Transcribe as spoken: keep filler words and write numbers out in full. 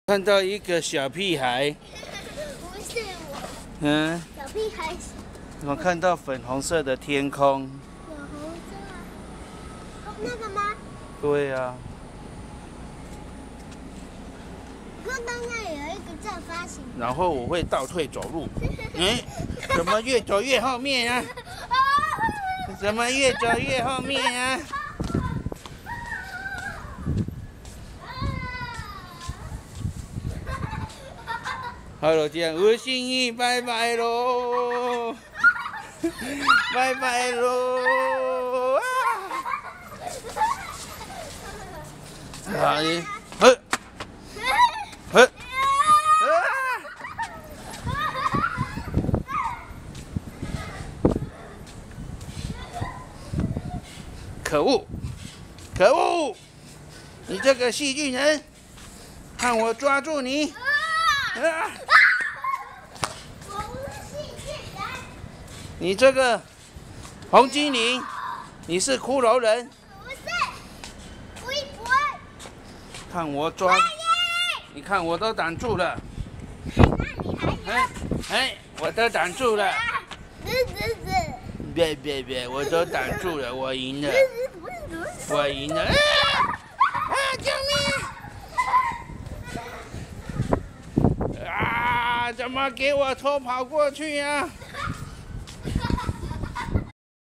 看到一个小屁孩， 不是我， 嗯， 小屁孩。 我看到粉红色的天空。 粉红色，哦，那个吗？ 对呀、啊。 刚刚那有一个正方形。 然后我会倒退走路。嗯，怎么越走越后面啊？怎么越走越后面啊？好了，这样吴心怡，拜拜喽，拜拜喽！啊，你，呵，呵，啊！可恶，可恶！你这个细菌人，看我抓住你！啊！ 我不是细菌人。 你这个红精灵，你是骷髅人。 不是，不会不会。 看我抓，你看我都挡住了。 那你还哎哎，我都挡住了。 是是是。 别别别，我都挡住了，我赢了，我赢了！啊啊！救命！啊！怎么给我偷跑过去呀、啊？